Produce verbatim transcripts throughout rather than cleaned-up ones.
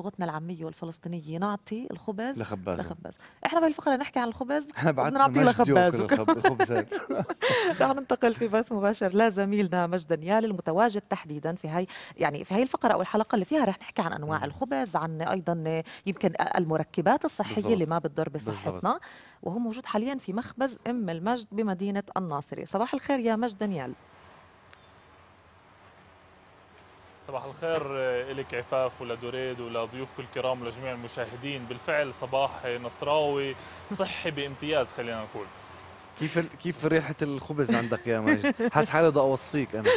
بلغتنا العامية والفلسطينية نعطي الخبز لخبازة. لخباز. احنا بهالفقرة نحكي عن الخبز احنا بعتنا وبنعطيه مجد لخباز. ياكل الخب- الخبزات. رح ننتقل في بث مباشر لزميلنا مجد نيال المتواجد تحديدا في هاي يعني في هاي الفقرة او الحلقة اللي فيها رح نحكي عن انواع مم. الخبز، عن ايضا يمكن المركبات الصحية اللي بالضبط. ما بتضر بالضبط. بصحتنا، وهو موجود حاليا في مخبز ام المجد بمدينة الناصري. صباح الخير يا مجد نيال. صباح الخير إلك عفاف ولدوريد ولضيوفكم الكرام ولجميع المشاهدين. بالفعل صباح نصراوي صحي بامتياز خلينا نقول. كيف ال... كيف ريحة الخبز عندك يا ماجد؟ حاسس حالي بدي اوصيك انا.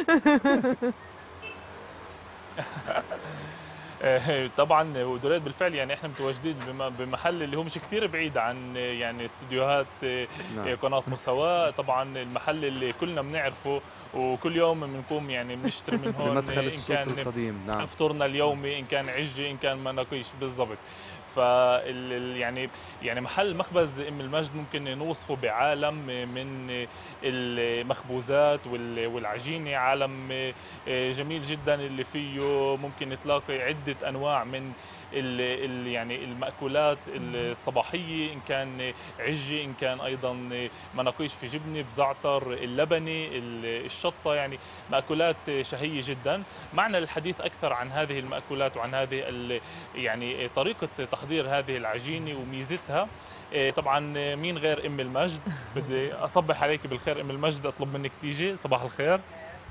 طبعا ودوريد بالفعل يعني احنا متواجدين بم- بمحل اللي هو مش كثير بعيد عن يعني استديوهات نعم. قناة مساواة. طبعا المحل اللي كلنا بنعرفه وكل يوم بنقوم يعني بنشتري من هون بمدخل ان السوق كان القديم. نعم. فطورنا اليومي، ان كان عجه، ان كان مناقيش بالضبط. فال يعني يعني محل مخبز ام المجد ممكن نوصفه بعالم من المخبوزات وال- والعجينه، عالم جميل جدا اللي فيه ممكن تلاقي عده انواع من ال ال يعني المأكولات الصباحيه، ان كان عجه، ان كان ايضا مناقيش في جبنه بزعتر، اللبني، ال- الشطه، يعني مأكولات شهيه جدا. معنا للحديث اكثر عن هذه المأكولات وعن هذه ال- يعني طريقه تحضير هذه العجينه وميزتها. إيه طبعا مين غير ام المجد. بدي اصبح عليك بالخير ام المجد، اطلب منك تيجي. صباح الخير.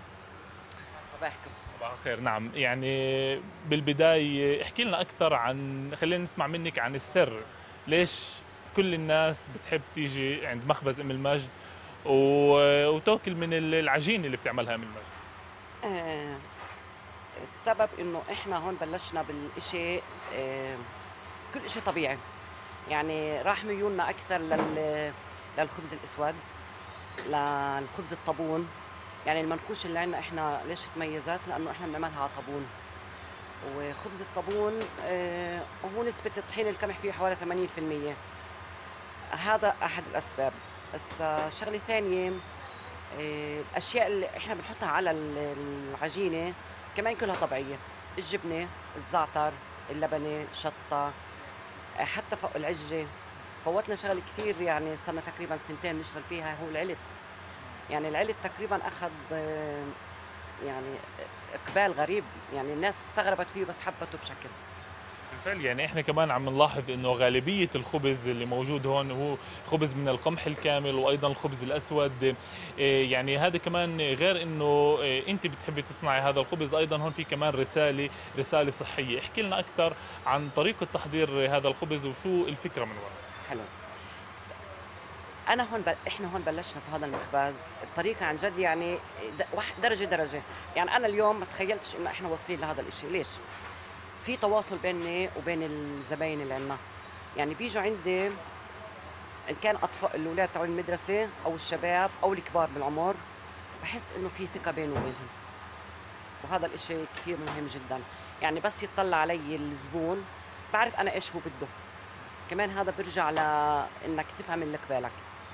صباحكم. صباح الخير. نعم يعني بالبدايه احكي لنا اكثر عن، خلينا نسمع منك عن السر ليش كل الناس بتحب تيجي عند مخبز ام المجد و- وتاكل من العجينه اللي بتعملها ام المجد. آه السبب انه احنا هون بلشنا بالاشي، آه كل اشي طبيعي. يعني راح ميولنا اكثر لل للخبز الاسود، للخبز الطابون. يعني المنقوش اللي عندنا احنا ليش تميزت؟ لانه احنا بنعملها على طابون. وخبز الطابون آه هو نسبة الطحين القمح فيه حوالي ثمانين بالمئة. هذا احد الاسباب. بس آه شغلة ثانية، آه، الاشياء اللي احنا بنحطها على ال- العجينه كمان كلها طبيعيه. الجبنه، الزعتر، اللبنه، الشطه، آه، حتى فوق العجه. فوتنا شغله كثير، يعني صرنا تقريبا سنتين نشتغل فيها، هو العلت. يعني العلت تقريبا اخذ آه، يعني اقبال غريب، يعني الناس استغربت فيه بس حبته بشكل. بالفعل يعني احنا كمان عم نلاحظ انه غالبيه الخبز اللي موجود هون هو خبز من القمح الكامل، وايضا الخبز الاسود. إيه يعني هذا كمان غير انه إيه انت بتحبي تصنعي هذا الخبز، ايضا هون في كمان رساله رساله صحيه. احكي لنا اكثر عن طريقه تحضير هذا الخبز وشو الفكره من وراء. حلو. انا هون ب... احنا هون بلشنا في هذا المخبز الطريقه عن جد، يعني د... واحد- درجه درجه. يعني انا اليوم ما تخيلتش انه احنا واصلين لهذا الشيء. ليش؟ في تواصل بيني وبين الزباين اللي عندنا. يعني بيجوا عندي ان كان اطفال الاولاد تاع المدرسه او الشباب او الكبار بالعمر، بحس انه في ثقه بيني وبينهم. وهذا الاشي كثير مهم جدا. يعني بس يطلع علي الزبون بعرف انا ايش هو بده. كمان هذا بيرجع لانك تفهم اللي قبالك.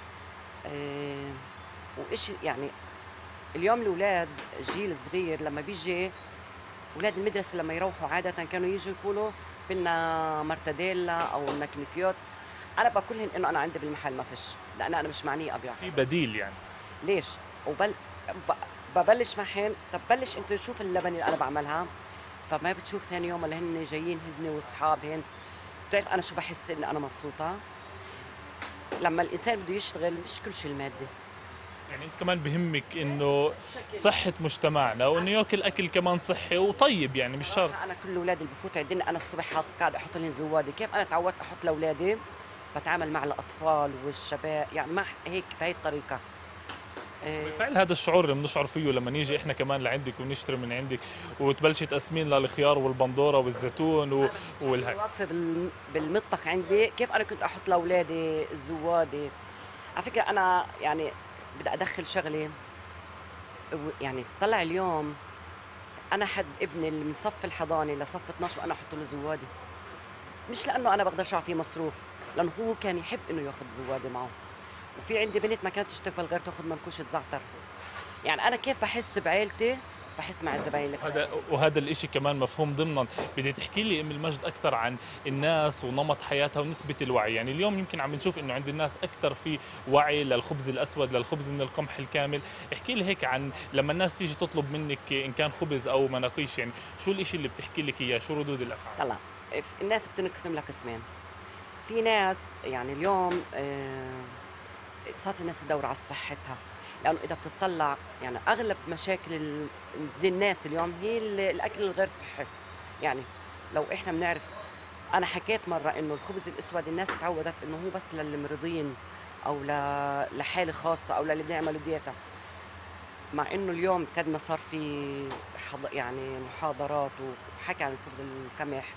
إيه وإشي يعني اليوم الاولاد جيل صغير لما بيجي اولاد المدرسه لما يروحوا عاده كانوا يجوا يقولوا بدنا مرتديلا او بدنا كنكيوت. انا بقول لهم انه انا عندي بالمحل ما فيش، لان انا مش معني ابيع. في بديل يعني. ليش؟ وبل ب... ببلش معهن. طب بلش انت شوف اللبن اللي انا بعملها. فما بتشوف ثاني يوم اللي هن جايين هن واصحابهن. بتعرف انا شو بحس اني انا مبسوطه؟ لما الانسان بده يشتغل مش كل شيء الماده. يعني انت كمان بهمك انه صحه مجتمعنا وانه ياكل اكل كمان صحي وطيب، يعني مش شرط. صراحة انا كل الاولاد اللي بفوت عندنا انا الصبح حاط قاعد احط لهم زوادي. كيف انا تعودت احط لاولادي بتعامل مع الاطفال والشباب، يعني مع هيك بهي الطريقه. إيه، بالفعل هذا الشعور اللي بنشعر فيه لما نيجي احنا كمان لعندك ونشتري من عندك وتبلشي تقسمين للخيار والبندوره والزيتون و... والهي. واقفه بال- بالمطبخ عندي كيف انا كنت احط لاولادي الزوادي. على فكره انا يعني بدي ادخل شغله. و- يعني طلع اليوم انا حد ابني اللي من صف الحضانه لصف اثناشر وانا احط له زوادي. مش لانه انا بقدرش اعطيه مصروف، لانه هو كان يحب انه ياخذ زوادي معه. وفي عندي بنت ما كانتش تقبل غير تاخذ منكوشه زعتر. يعني انا كيف بحس بعيلتي بحس مع الزباين اللي هذا وهذا الإشي كمان مفهوم ضمنا. بدي تحكي لي ام المجد اكثر عن الناس ونمط حياتها ونسبه الوعي. يعني اليوم يمكن عم نشوف انه عند الناس اكثر في وعي للخبز الاسود، للخبز من القمح الكامل. احكي لي هيك عن لما الناس تيجي تطلب منك ان كان خبز او مناقيش، يعني شو الإشي اللي بتحكي لك اياه، شو ردود الافعال؟ طلع الناس بتنقسم لها قسمين. في ناس يعني اليوم آه، صارت الناس تدور على صحتها، لانه اذا بتطلع يعني اغلب مشاكل ال- الناس اليوم هي ال- الاكل الغير صحي. يعني لو احنا بنعرف، انا حكيت مره انه الخبز الاسود الناس تعودت انه هو بس للمريضين او ل- لحاله خاصه او للي بيعملوا ديeta، مع انه اليوم قد ما صار في حض- يعني محاضرات وحكي عن الخبز القمح.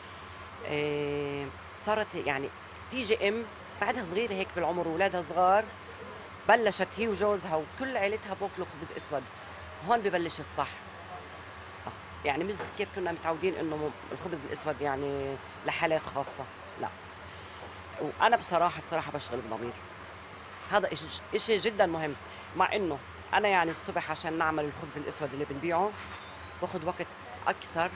إيه، صارت يعني تيجي ام بعدها صغيره هيك بالعمر واولادها صغار، بلشت هي وجوزها وكل عيلتها بوكلوا خبز اسود. هون ببلش الصح. آه، يعني مش كيف كنا متعودين انه الخبز الاسود يعني لحالات خاصه، لا. وانا بصراحه بصراحه بشتغل بضمير. هذا إش- إشي جدا مهم، مع انه انا يعني الصبح عشان نعمل الخبز الاسود اللي بنبيعه باخذ وقت اكثر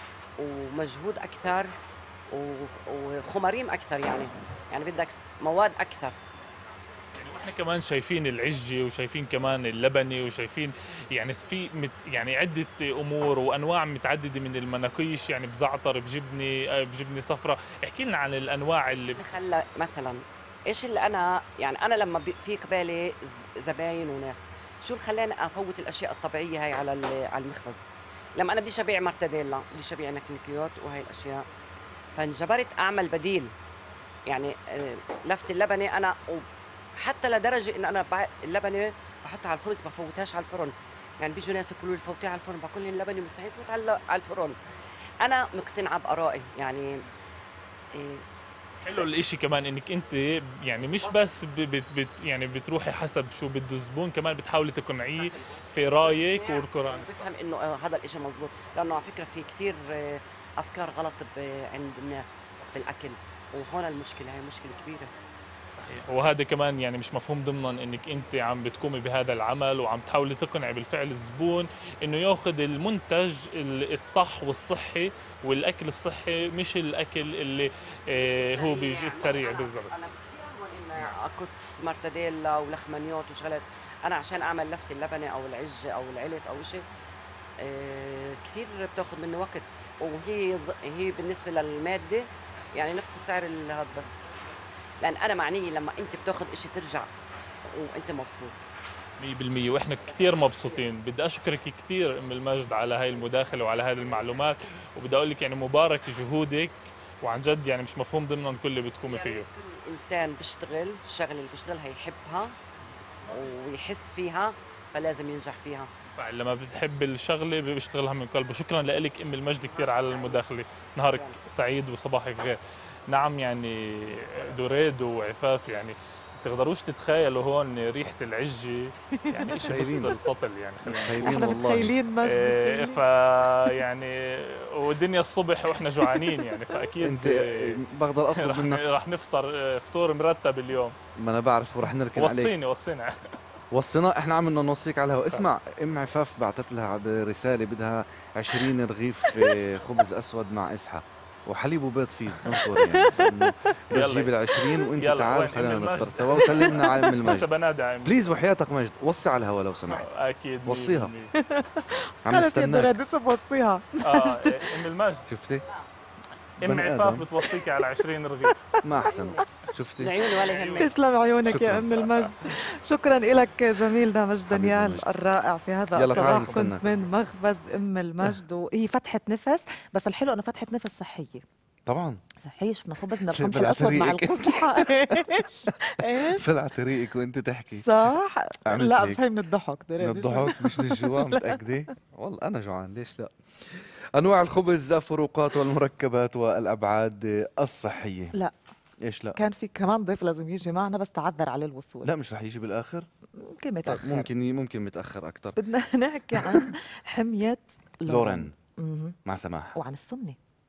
ومجهود اكثر و- وخماريم اكثر، يعني يعني بدك مواد اكثر. يعني واحنا كمان شايفين العجة وشايفين كمان اللبني وشايفين يعني في مت يعني عدة أمور وأنواع متعددة من المناقيش، يعني بزعتر، بجبنة، آه، بجبنة صفراء. احكي لنا عن الأنواع ايش اللي اللي خلى مثلا، ايش اللي انا يعني انا لما بي- في قبالي ز- زباين وناس، شو اللي خلاني افوت الاشياء الطبيعيه هاي على ال- على المخبز؟ لما انا بديش ابيع مرتديلا، بديش ابيع نكنيكيوت وهي الاشياء، فانجبرت اعمل بديل. يعني آه، لفت اللبنه انا حتى لدرجه ان انا بع- اللبنه بحطها على الخبز، ما بفوتهاش على الفرن. يعني بيجوا ناس يقولوا لي فوتيها على الفرن، بقول لهم اللبنه مستحيل فوت على على الفرن. انا مقتنعه بارائي يعني. إيه، حلو الاشي كمان انك انت يعني مش بس ب- بت بت يعني بتروحي حسب شو بده الزبون، كمان بتحاولي تقنعيه في رايك والقران. بفهم انه آه، هذا الاشي مزبوط، لانه على فكره في كثير آه، افكار غلط ب- عند الناس بالاكل، وهون المشكله، هي مشكله كبيره. وهذا كمان يعني مش مفهوم ضمنا انك انت عم بتقومي بهذا العمل وعم تحاولي تقنعي بالفعل الزبون انه ياخذ المنتج ال- الصح والصحي، والاكل الصحي مش الاكل اللي آه هو بيجي السريع بالضبط. انا كثير اول اني اقص مرتديلا ولخمنيوت وشغلات. انا عشان اعمل لفت اللبنه او العجه او العلت او شيء آه، كثير بتاخذ مني وقت، وهي ض- هي بالنسبه للماده يعني نفس السعر اللي هذا، بس لان انا معنيه لما انت بتاخذ شيء ترجع وانت مبسوط. مية بالمية واحنا كثير مبسوطين. بدي اشكرك كثير ام المجد على هاي المداخله وعلى هاي المعلومات، وبدي اقول لك يعني مبارك جهودك، وعن جد يعني مش مفهوم ضمنا كل اللي بتقومي يعني فيه. كل انسان بيشتغل الشغله اللي بيشتغلها يحبها ويحس فيها، فلازم ينجح فيها. فعلا لما بتحب الشغله بيشتغلها من قلبه. شكرا لك ام المجد كثير على المداخله. نهارك سعيد وصباحك غير. نعم يعني دريد وعفاف يعني بتقدروش تتخيلوا هون ريحه العجه، يعني شيء خايلين. بسط السطل يعني خلينا نقول. خايلين احنا والله. متخيلين مجد إيه، متخيلين. ف يعني والدنيا الصبح واحنا جوعانين يعني فاكيد انت إيه، بقدر اطلب رح منك، رح نفطر إيه، فطور مرتب اليوم. ما انا بعرف ورح نركن عليك. وصيني وصيني. وصينا، احنا عم بدنا نوصيك على الهواء. اسمع، ام عفاف بعثت لها برساله بدها عشرين رغيف آه، خبز اسود مع اسحه وحليب وبيض فيه، دونت وري يعني. فإنه بس يلا. جيب العشرين وانت يلا، تعال وين خلينا أم نفطر المجد؟ سوا، وسلمنا على ام لسه المجد. بنادى عم. بليز وحياتك مجد وصي على الهواء لو سمحت. اكيد مية وصيها. بالمية. عم خلص يا نستناك. دراد اسم وصيها. اه إيه، ام المجد، شفتي؟ ام بني عفاف آدم. بتوصيكي على عشرين رغيف. ما احسن. شفتي؟ العيون ولا يهمك. تسلم عيونك شكراً. يا ام المجد. شكرا لك زميلنا مجد حبيبي دانيال مجد. الرائع في هذا يلا تعال الصباح. نستناك. كنت من مخبز ام المجد وهي فتحه نفس، بس الحلو انه فتحه نفس صحيه. طبعا صحيح، شفنا خبز من القمح بلعت الاسود مع ريقك. القصحى. ايش ايش طلعت ريقك وانت تحكي. صح. عملت لا هيك. بس هي من الضحك من دريد. الضحك مش من الجوع، متأكدة؟ والله أنا جوعان، ليش لا؟ أنواع الخبز، الفروقات والمركبات والأبعاد الصحية. لا إيش لا؟ كان في كمان ضيف لازم يجي معنا بس تعذر على الوصول. لا مش رح يجي بالآخر؟ ممكن طيب متاخر. ممكن ممكن متأخر أكتر. بدنا نحكي عن حميه لورين مهم. مع سماح. وعن السمنه.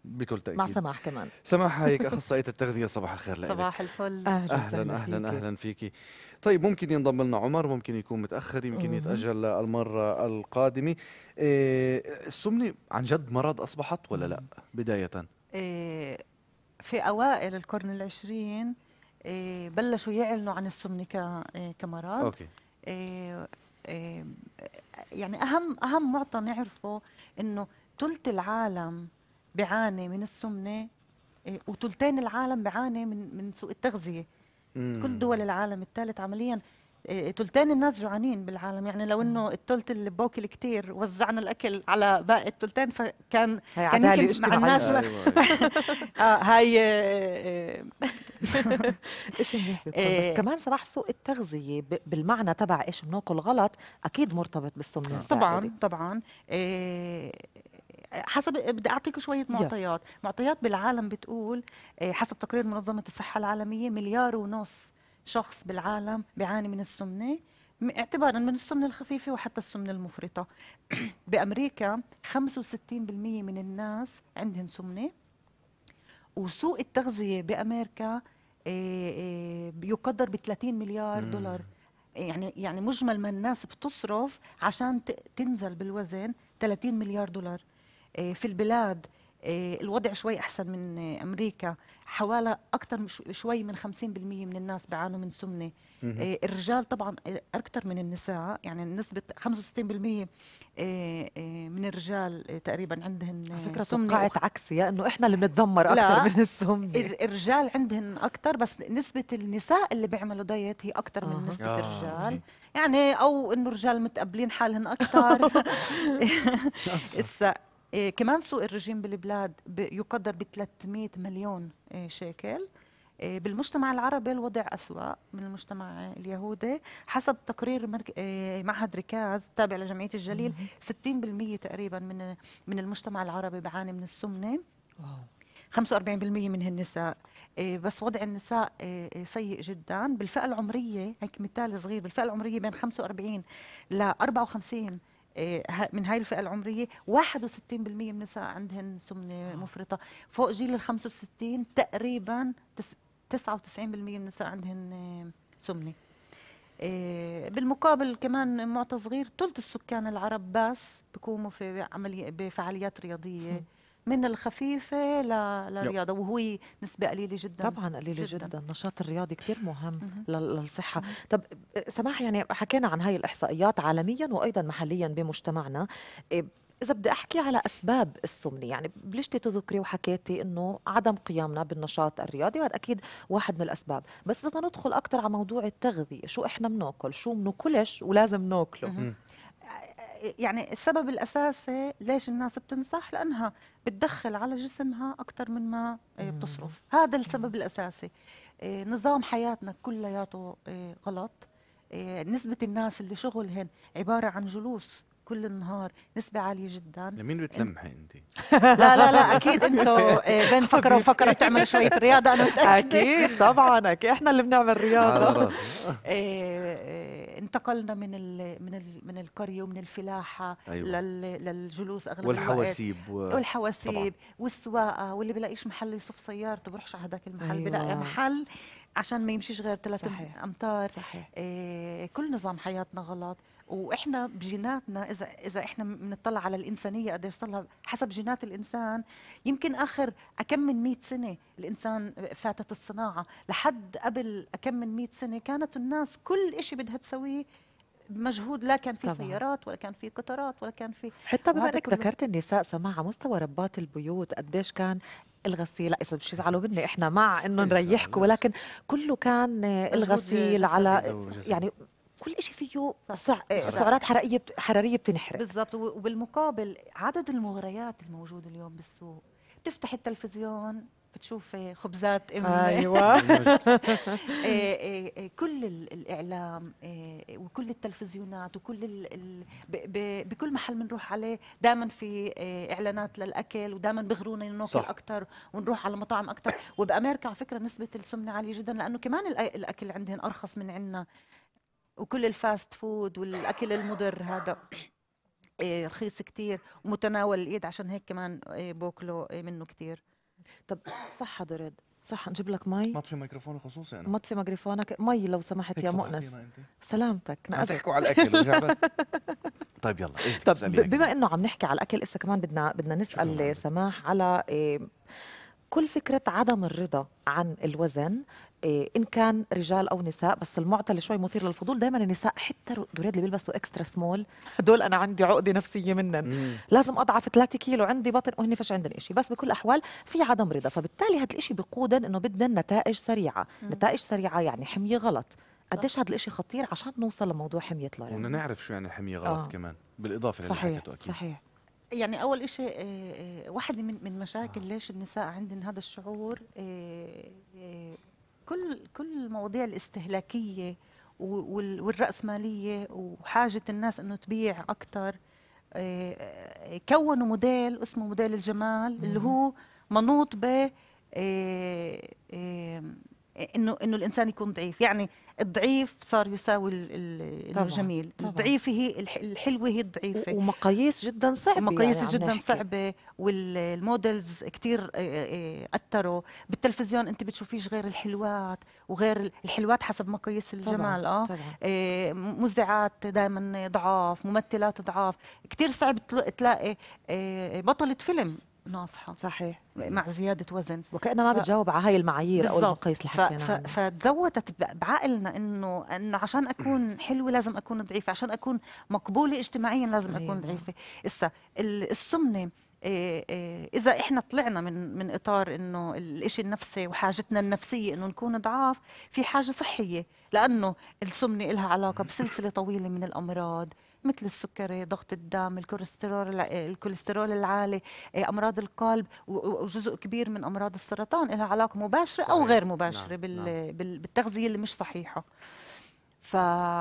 بكل مع تاكيد. سماح كمان. سماح هيك اخصائيه التغذيه، صباح الخير لك. صباح الفل. اهلا اهلا وسهلا اهلا فيكي. اهلا فيكي. طيب ممكن ينضم لنا عمر، ممكن يكون متاخر، يمكن مهم. يتاجل المره القادمه. إيه السمنه عن جد مرض اصبحت ولا لا بدايه؟ إيه، في أوائل القرن العشرين إيه، بلشوا يعلنوا عن السمنة ك- إيه، كمرض. اوكي. إيه، إيه، يعني أهم أهم معطى نعرفه إنه ثلث العالم بيعاني من السمنة، إيه، وثلثين العالم بيعاني من من سوء التغذية. كل دول العالم الثالث عمليا إيه، ثلثين الناس جوعانين بالعالم. يعني لو انه الثلث اللي باكل كتير وزعنا الاكل على باقي الثلثين، فكان هي كان عدالة يمكن مع الناس اجتماعية. شوي. آه هاي آه، ايش منيح بيكون، إيه. بس كمان صراحة سوء التغذية ب- بالمعنى تبع ايش بناكل غلط اكيد مرتبط بالسمنة الزائدة. طبعا طبعا. آه، حسب بدي اعطيك شويه معطيات. معطيات بالعالم بتقول آه، حسب تقرير منظمه الصحه العالميه مليار ونص شخص بالعالم بيعاني من السمنه، م- اعتبارا من السمنه الخفيفه وحتى السمنه المفرطه. بامريكا خمسة وستين بالمئة من الناس عندهم سمنه. وسوء التغذيه بامريكا آه، آه، يقدر ب ثلاثين مليار دولار. يعني يعني مجمل ما الناس بتصرف عشان ت- تنزل بالوزن ثلاثين مليار دولار. آه، في البلاد آه، الوضع شوي احسن من آه، امريكا. حوالي اكثر من شو- شوي من خمسين بالمئة من الناس بيعانوا من سمنه. آه، الرجال طبعا اكثر من النساء، يعني نسبه خمسة وستين بالمئة آه، آه، من الرجال آه، تقريبا عندهم على آه، فكرة سمنه. توقعت عكسي، يا انه احنا اللي بنتذمر لا. اكثر من السمنة. الر- الرجال عندهن اكثر، بس نسبة النساء اللي بيعملوا دايت هي اكثر من أها. نسبة آه، الرجال. أوكي. يعني او انه الرجال متقبلين حالهن اكثر. هسه إيه كمان سوء الرجيم بالبلاد ب- يقدر ب ثلاثمئة مليون إيه شيكل. إيه بالمجتمع العربي الوضع أسوأ من المجتمع اليهودي. حسب تقرير مرك... إيه معهد ركاز تابع لجمعية الجليل، ستين بالمئة تقريبا من من المجتمع العربي بيعاني من السمنة. واو. خمسة وأربعين بالمئة منهن النساء. إيه بس وضع النساء إيه إيه سيء جدا. بالفئة العمرية هيك مثال صغير، بالفئة العمرية بين خمسة وأربعين ل أربعة وخمسين إيه ها- من هاي الفئة العمرية واحد وستين بالمئة من النساء عندهن سمنة مفرطة. فوق جيل ال خمسة وستين تقريبا تس- تسعة وتسعين بالمئة من النساء عندهن إيه، سمنة. إيه بالمقابل كمان معطى صغير، ثلث السكان العرب بس بيقوموا في عملية بفعاليات رياضية من الخفيفة ل- للرياضة، وهو نسبة قليلة جدا. طبعا قليلة جدا, جداً. جداً. النشاط الرياضي كتير مهم مهم. لل- للصحة. طب سماح، يعني حكينا عن هاي الإحصائيات عالميا وأيضا محليا بمجتمعنا. إيه، إذا بدي أحكي على أسباب السمنة، يعني بلشتي تذكري وحكيتي إنه عدم قيامنا بالنشاط الرياضي، وهذا أكيد واحد من الأسباب. بس إذا ندخل أكثر على موضوع التغذية، شو إحنا بناكل، شو بناكلش ولازم ناكله. مهم. يعني السبب الأساسي ليش الناس بتنصح، لأنها بتدخل على جسمها أكثر من ما آه، مم. بتصرف. هذا السبب الأساسي. آه، نظام حياتنا كلياته آه، غلط. آه، نسبة الناس اللي شغلهن عبارة عن جلوس كل النهار نسبة عالية جدا. لمين بتلمحي انت؟ لا لا لا أكيد أنتوا آه، بين فقرة وفقرة بتعملوا شوية رياضة، أنا متأكدة. أكيد طبعا، أكيد إحنا اللي بنعمل على رياضة. راسي. آه، آه، انتقلنا من ال من ال من القرية ومن الفلاحة أيوة. لل للجلوس أغلب الوقت. والحواسيب و... والحواسيب والسواقه، واللي بلاقيش محل يصف سيارته بروحش على هذاك المحل. أيوة. بلاقي محل عشان ما يمشيش غير ثلاث صحيح. امتار. صحيح. إيه كل نظام حياتنا غلط. واحنا بجيناتنا، اذا اذا احنا بنطلع على الانسانيه قديش صار لها حسب جينات الانسان، يمكن اخر اكم من مئة سنه الانسان فاتت الصناعه. لحد قبل اكم من مئة سنه كانت الناس كل شيء بدها تسويه بمجهود، لا كان في طبعاً. سيارات ولا كان في قطارات ولا كان في. حتى بما وهذا انك كله. ذكرت النساء، سماع على مستوى ربات البيوت قديش كان الغسيل، لا اذا مش يزعلوا مني، احنا مع انه يزعلوا. نريحكم، ولكن كله كان آه، مجهود الغسيل جسدي. على أو جسدي. يعني كل شيء فيه صح. سع... آه، صح. سعرات حراريه بت- حراريه بتنحرق. بالضبط. و- وبالمقابل عدد المغريات الموجود اليوم بالسوق، بتفتح التلفزيون بتشوفي خبزات ام ايوه. إيه إيه إيه كل ال- الاعلام إيه وكل التلفزيونات وكل ال ال ب ب بكل محل بنروح عليه دائما في إيه اعلانات للاكل، ودائما بغرونا ناكل صح. اكثر ونروح على مطاعم اكثر. وبامريكا على فكره نسبه السمنه عاليه جدا، لانه كمان الأ- الاكل عندهم ارخص من عندنا، وكل الفاست فود والاكل المضر هذا. آه، رخيص كتير ومتناول الايد، عشان هيك كمان آه، باكلوا آه، منه كتير. طب صح دريد، صح نجيب لك مي؟ ما في ميكروفون خصوصي انا. مطفي ميكروفونك، مي لو سمحت هيك يا فضحتينا مؤنس. انت. سلامتك، عم نأذت. تحكوا على الاكل وجعبت. طيب يلا ايش بدك طب تساليها ب- بما كمان؟ انه عم نحكي على الاكل، اسا كمان بدنا بدنا شو كمان نسال عندك؟ سماح على إيه، كل فكرة عدم الرضا عن الوزن، إيه، إن كان رجال أو نساء، بس المعطى اللي شوي مثير للفضول دائما النساء، حتى دريد اللي بيلبسوا اكسترا سمول هدول أنا عندي عقدة نفسية منن، مم. لازم أضعف ثلاثة كيلو، عندي بطن وهن فيش عندن إشي، بس بكل الأحوال في عدم رضا، فبالتالي هذا الإشي بيقودن إنه بدنا نتائج سريعة، مم. نتائج سريعة يعني حمية غلط. قديش هذا الإشي خطير عشان نوصل لموضوع حمية وبدنا لورين؟ نعرف شو يعني الحميه غلط آه. كمان، بالاضافه للي صحيح حكيته اكيد. صحيح. يعني اول إشي آه، آه، واحدة من من مشاكل ليش النساء عندن هذا الشعور، آه، آه، كل كل المواضيع الاستهلاكية و- وال- والرأسمالية وحاجة الناس انه تبيع اكثر، كونوا موديل اسمه موديل الجمال اللي مهم. هو منوط ب آه، آه، انه انه الانسان يكون ضعيف، يعني الضعيف صار يساوي ال- ال- انه طبعاً، جميل، طبعاً. الضعيفة هي الح- الحلوة هي و- الضعيفة. ومقاييس جدا صعبة، مقاييس يعني عم جدا نحكي. صعبة، والمودلز كتير آه، آه، أثروا بالتلفزيون. انت بتشوفيش غير الحلوات، وغير الحلوات حسب مقاييس الجمال. اه طبعا. آه، مذيعات دائما ضعاف، ممثلات ضعاف، كتير صعب تل- تلاقي آه، بطلة فيلم ناصحة صحيح، مع زيادة وزن. وكأنها ما ف- بتجاوب على هاي المعايير او بالضبط. المقاييس اللي ف- حكينا ف- عنها. فتزودت ب- بعقلنا انه انه عشان اكون حلوه لازم اكون ضعيفه، عشان اكون مقبوله اجتماعيا لازم اكون أيوة. ضعيفه. اسا ال- السمنه إيه إيه اذا احنا طلعنا من من اطار انه الاشي النفسي وحاجتنا النفسيه انه نكون ضعاف، في حاجه صحيه، لانه السمنه لها علاقه بسلسله طويله من الامراض مثل السكري، ضغط الدم، الكوليسترول الع- الكوليسترول العالي، إيه، امراض القلب، و- و- وجزء كبير من امراض السرطان لها علاقه مباشره او صحيح. غير مباشره نعم، بال نعم. بال بالتغذيه اللي مش صحيحه. ف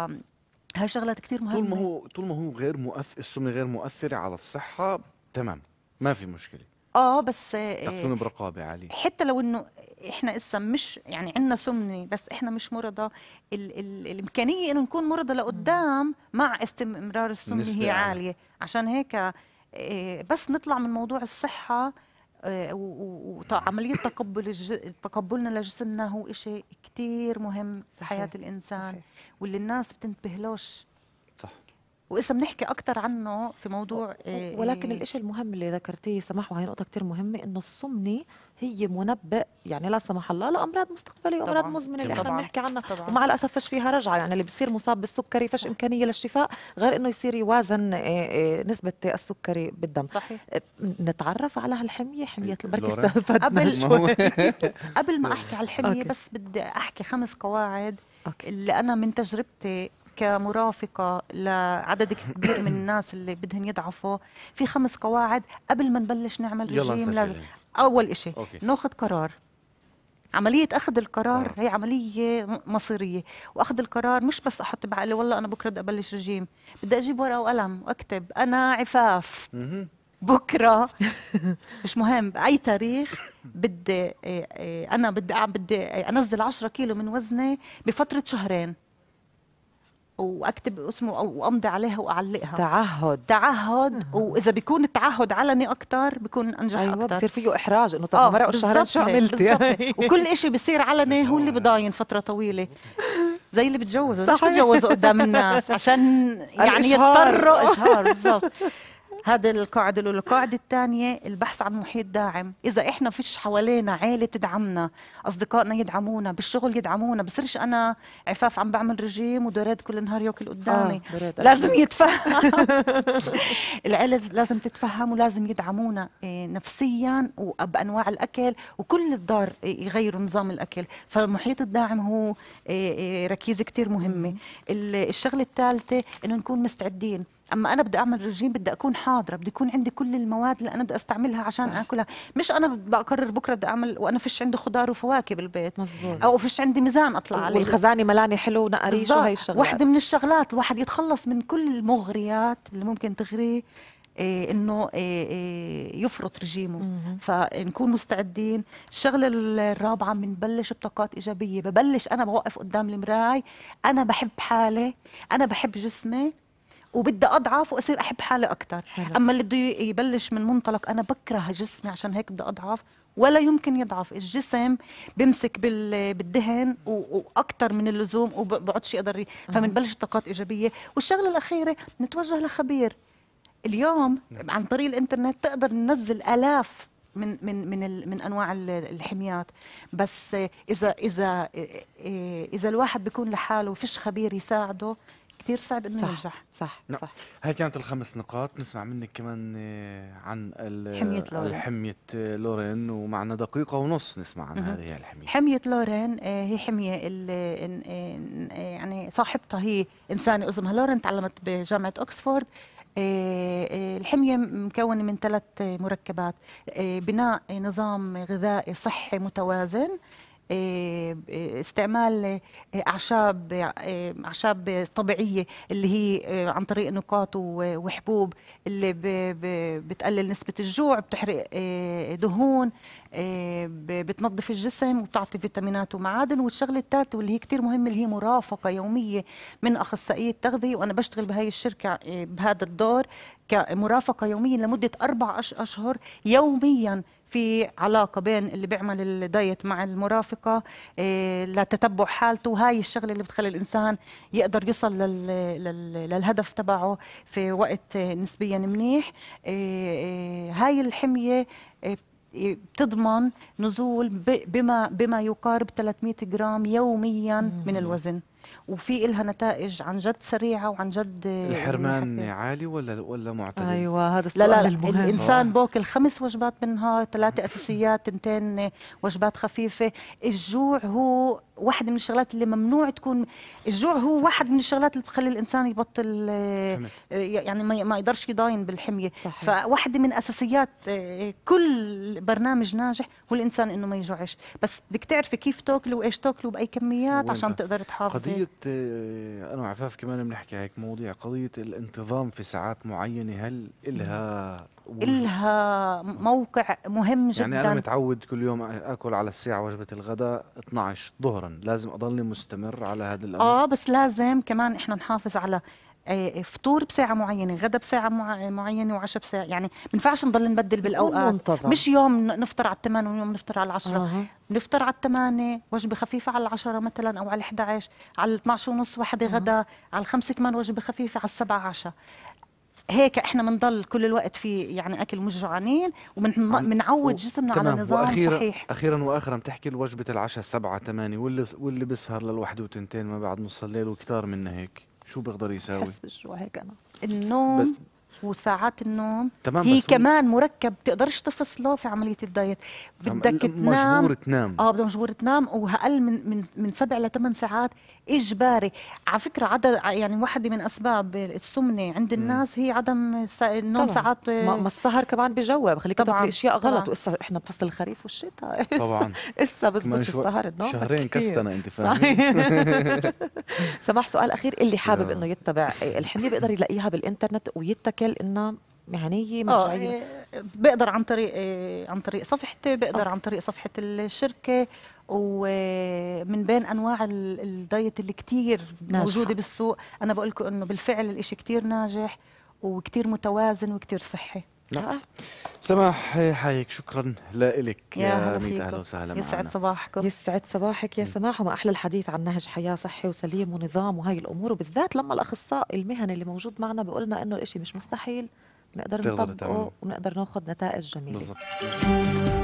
هاي شغلات كثير مهمه. طول ما هو طول ما هو غير مؤثر، السمنه غير مؤثره على الصحه، تمام، ما في مشكله، اه بس إيه، تاخذون برقابه عاليه. حتى لو انه احنا اسا مش يعني عندنا سمنه بس احنا مش مرضى، ال ال الامكانيه انه نكون مرضى لقدام مع استمرار السمنه نسبة هي أعلى. عاليه. عشان هيك إيه، بس نطلع من موضوع الصحه إيه، و- و- وعمليه تقبل الج... تقبلنا لجسمنا هو إشي كتير مهم في حياه صحيح. الانسان، صحيح. واللي الناس بتنتبهلوش. صح. وإسا بنحكي اكثر عنه في موضوع إيه، ولكن إيه، الإشي المهم اللي ذكرتيه سماح، وهي نقطة كتير مهمة، إنه السمنة هي منبئ، يعني لا سمح الله، لأمراض مستقبلية وأمراض طبعاً، مزمنة اللي احنا طبعاً، بنحكي عنها، طبعا ومع الأسف فيش فيها رجعة، يعني اللي بصير مصاب بالسكري فيش إمكانية للشفاء غير إنه يصير يوازن آه، آه، نسبة السكري بالدم. صحيح. آه، نتعرف على هالحمية، حمية بركي لورين. استفدنا قبل- ما هو شوي. قبل ما احكي على الحميه أوكي. بس بدي احكي خمس قواعد أوكي. اللي انا من تجربتي كمرافقه لعدد كبير من الناس اللي بدهم يضعفوا. في خمس قواعد قبل ما نبلش نعمل يلا رجيم. لازم نسجل. اول إشي اوكي. ناخذ قرار. عملية أخذ القرار آه. هي عملية م- مصيرية، وأخذ القرار مش بس أحط بعقلي والله أنا بكرة بدي أبلش رجيم، بدي أجيب ورقة وقلم وأكتب أنا عفاف مهم. بكره مش مهم باي تاريخ بدي إيه إيه انا بدي أع- بدي انزل عشرة كيلو من وزني بفتره شهرين، واكتب اسمه او وامضي عليها واعلقها. تعهد. تعهد، واذا بيكون التعهد علني اكثر بيكون انجح أيوة، اكثر. بصير فيه إحراج إنه طب مرق الشهرين شو عملت يعني. وكل إشي بيصير علني هو اللي بضاين فتره طويله، زي اللي بتجوزوا ليش صحيح. بتجوزوا قدام الناس عشان يعني الإشهار. يضطروا اشهار. بالضبط. هذا القاعدة الأولى. القاعدة الثانية البحث عن محيط داعم. إذا إحنا فيش حوالينا عائلة تدعمنا، أصدقائنا يدعمونا، بالشغل يدعمونا، بصيرش أنا عفاف عم بعمل رجيم ودوريد كل نهار ياكل قدامي. آه، بريد. لازم يتفهم. العيلة لازم تتفهم ولازم يدعمونا إيه، نفسيا وبأنواع الأكل، وكل الدار إيه، يغيروا نظام الأكل. فالمحيط الداعم هو إيه، إيه، ركيزة كتير مهمة. ال- الشغلة الثالثة إنه نكون مستعدين. اما انا بدي اعمل رجيم بدي اكون حاضره، بدي يكون عندي كل المواد اللي انا بدي استعملها عشان صح. اكلها. مش انا بقرر بكره بدي اعمل وانا فيش عندي خضار وفواكه بالبيت، مزبوط. او فيش عندي ميزان اطلع عليه. والخزانة ملاني حلو ونقريش بالضبط. وهي الشغلات. واحدة من الشغلات الواحد يتخلص من كل المغريات اللي ممكن تغريه إيه انه إيه إيه يفرط رجيمه. مهم. فنكون مستعدين. الشغله الرابعه بنبلش بطاقات ايجابيه. ببلش انا بوقف قدام المراي، انا بحب حالي، انا بحب جسمي، وبدي اضعف واصير احب حالي اكثر. حلو. اما اللي بده يبلش من منطلق انا بكره جسمي عشان هيك بدي اضعف، ولا يمكن يضعف. الجسم بمسك بال- بالدهن واكثر من اللزوم وبقعدش يقدر ي- فبنبلش طاقات ايجابيه. والشغله الاخيره نتوجه لخبير. اليوم عن طريق الانترنت تقدر ننزل الاف من من من ال- من انواع ال- الحميات، بس اذا اذا اذا الواحد بيكون لحاله وفيش خبير يساعده كثير صعب انه صح ينجح. صح نعم. صح. هاي كانت الخمس نقاط. نسمع منك كمان آه، عن ال- حمية لورين. حمية لورين، ومعنا دقيقة ونص نسمع عن مهم. هذه الحمية. حمية لورين آه، هي حمية ال- إن- إن- يعني صاحبتها هي إنسانة اسمها لورين، تعلمت بجامعة أكسفورد. آه، آه، الحمية مكونة من ثلاث مركبات: آه، بناء نظام غذائي صحي متوازن، آه، استعمال آه، أعشاب آه، أعشاب طبيعية اللي هي آه، عن طريق نقاط و- وحبوب اللي ب- ب- بتقلل نسبة الجوع، بتحرق آه، دهون، آه، ب- بتنظف الجسم وبتعطي فيتامينات ومعادن. والشغله الثالثه واللي هي كتير مهمه اللي هي مرافقه يوميه من اخصائيه تغذيه، وانا بشتغل بهاي الشركه آه، بهذا الدور كمرافقه يوميه لمده اربع أش- اشهر يوميا. في علاقه بين اللي بيعمل الدايت مع المرافقه آه، لتتبع حالته. وهاي الشغله اللي بتخلي الانسان يقدر يوصل لل... لل... للهدف تبعه في وقت آه، نسبيا منيح. آه، آه، هاي الحميه آه، بتضمن نزول ب- بما بما يقارب ثلاثمئة جرام يوميا من الوزن، وفي إلها نتائج عن جد سريعه وعن جد آه، الحرمان منيحة. عالي ولا ولا معتدل؟ ايوه هذا لا السؤال لا لا المهم. الانسان صح. باكل خمس وجبات بالنهار، ثلاثه اساسيات، تنتين وجبات خفيفه. الجوع هو واحد من الشغلات اللي ممنوع تكون. الجوع هو صح. واحد من الشغلات اللي بتخلي الانسان يبطل آه، فهمت. يعني ما ما يقدرش يضاين بالحميه. صحيح. فواحده من اساسيات آه، كل برنامج ناجح هو الانسان انه ما يجوعش، بس بدك تعرفي كيف تاكلوا وايش تاكلوا باي كميات وين عشان تا- تقدر تحافظي. قضية آه، أنا وعفاف كمان بنحكي هيك مواضيع، قضية الانتظام في ساعات معينة، هل إلها وجود؟ إلها موقع مهم جدا. يعني أنا متعود كل يوم آكل على الساعة وجبة الغداء اثنعش ظهرا، لازم أضلني مستمر على هذا الأمر؟ اه بس لازم كمان احنا نحافظ على آه، فطور بساعة معينة، غدا بساعة مع- معينة، وعشاء بساعة. يعني ما ينفعش نضل نبدل يكون بالأوقات. منتظم. مش يوم ن- نفطر على الثمان ويوم نفطر على العشرة. أها. نفطر على الثمانية وجبة خفيفة، على العشرة مثلا أو على الأحد عشر، على الاثنعش ونص واحدة غدا، على الخمسة كمان وجبة خفيفة، على السبعة عشاء. هيك احنا بنضل كل الوقت في يعني أكل مش جوعانين، عن- وبنعود و- جسمنا على تمام. نظام وأخيرا صحيح. أخيرا وآخرا بتحكي وجبة العشاء سبعة ثمانية، واللي واللي بيسهر للوحد وتنتين ما بعد نص الليل وكتار منا هيك، شو بيقدر يساوي؟ بحس بالجوع هيك انا. النوم وساعات النوم تمام. هي بس هو- كمان مركب بتقدرش تفصله في عملية الدايت. عم- بدك تنام. مجبور تنام. اه بدك مجبور تنام، واقل من من من سبع لثمان ساعات اجباري. على فكره عدد يعني واحده من اسباب السمنه عند الناس هي عدم سا- النوم طبعاً. ساعات. ما ما السهر كمان بجوع بخليك طبعاً، تاكلي اشياء غلط. طبعاً. وإسا احنا بفصل الخريف والشتاء طبعا اسا كمان بزبط شو- السهر النوم شهرين كتير. كستنا انت فاهم. صحيح. سماح سؤال اخير، اللي حابب يا. انه يتبع الحميه بيقدر يلاقيها بالانترنت ويتكل انها مهنيه اه مرجعيه؟ إيه، بقدر عن طريق إيه، عن طريق صفحتي، بقدر أوكي. عن طريق صفحه الشركه. ومن بين انواع ال- الدايت اللي كتير ناجحة. موجوده بالسوق، انا بقول لكم انه بالفعل الاشي كتير ناجح وكتير متوازن وكتير صحي. آه. سماح حيك، شكرا لك يا يا هلا ميت، اهلا فيكم، وسهلا يسعد معنا. صباحكم. يسعد صباحك يا سماح، وما احلى الحديث عن نهج حياه صحي وسليم ونظام وهي الامور، وبالذات لما الاخصائي المهني اللي موجود معنا بيقول لنا انه الاشي مش مستحيل، بنقدر بتقدر نطبقه تعمله. ونقدر ناخذ نتائج جميله. بالضبط.